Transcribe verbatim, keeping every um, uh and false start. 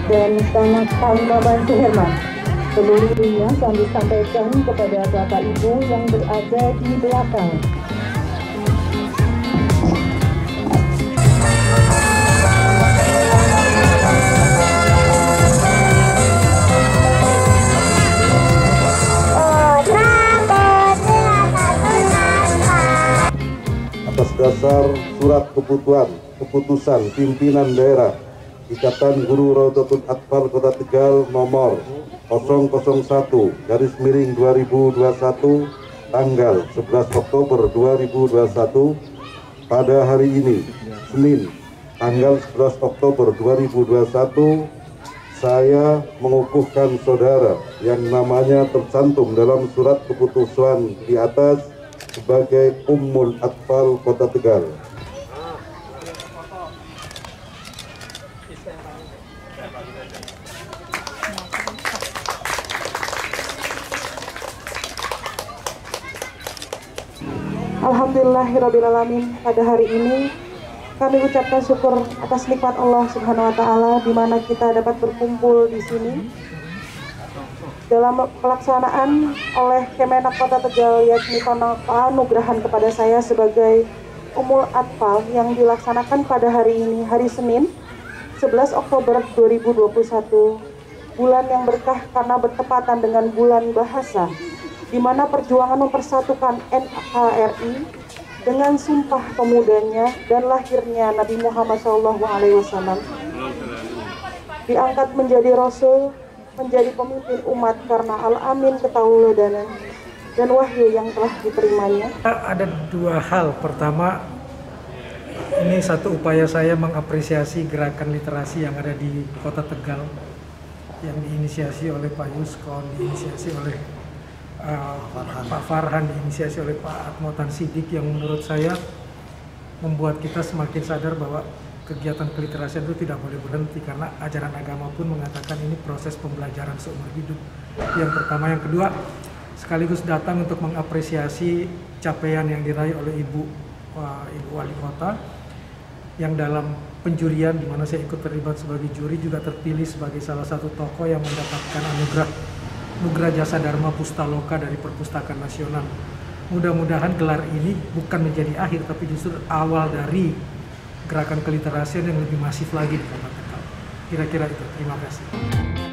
dan Sangat Pangbaban Suherman. Seluruhnya kami sampaikan kepada Bapak Ibu yang berada di belakang. Atas dasar surat keputusan keputusan pimpinan daerah Ikatan Guru Rodotul Atfal Kota Tegal nomor nol nol satu garis miring dua ribu dua puluh satu tanggal sebelas Oktober dua ribu dua puluh satu pada hari ini Senin tanggal sebelas Oktober dua ribu dua puluh satu saya mengukuhkan saudara yang namanya tercantum dalam surat keputusan di atas sebagai Ummul Atfal Kota Tegal. Alhamdulillahirrabbilalamin, pada hari ini kami ucapkan syukur atas nikmat Allah Subhanahu wa Ta'ala di mana kita dapat berkumpul di sini dalam pelaksanaan oleh Kemenak Kota Tegal, yakni penganugerahan kepada saya sebagai Ummul Atfal yang dilaksanakan pada hari ini, hari Senin sebelas Oktober dua ribu dua puluh satu, bulan yang berkah karena bertepatan dengan bulan bahasa, di mana perjuangan mempersatukan N K R I dengan sumpah pemudanya dan lahirnya Nabi Muhammad shallallahu alaihi wasallam diangkat menjadi Rasul, menjadi pemimpin umat karena al-amin ketauladanan dan wahyu yang telah diterimanya. Ada dua hal. Pertama, ini satu upaya saya mengapresiasi gerakan literasi yang ada di Kota Tegal yang diinisiasi oleh Pak Yuskon, diinisiasi oleh uh, Pak Farhan, diinisiasi oleh Pak Atmotan Sidik, yang menurut saya membuat kita semakin sadar bahwa kegiatan keliterasian itu tidak boleh berhenti karena ajaran agama pun mengatakan ini proses pembelajaran seumur hidup. Yang pertama, yang kedua, sekaligus datang untuk mengapresiasi capaian yang diraih oleh Ibu uh, Ibu Wali Kota yang dalam penjurian di mana saya ikut terlibat sebagai juri juga terpilih sebagai salah satu tokoh yang mendapatkan anugerah Nugra Jasa Dharma Pustaloka dari Perpustakaan Nasional. Mudah-mudahan gelar ini bukan menjadi akhir tapi justru awal dari gerakan keliterasian yang lebih masif lagi di Kota Tegal. Kira-kira itu. Terima kasih.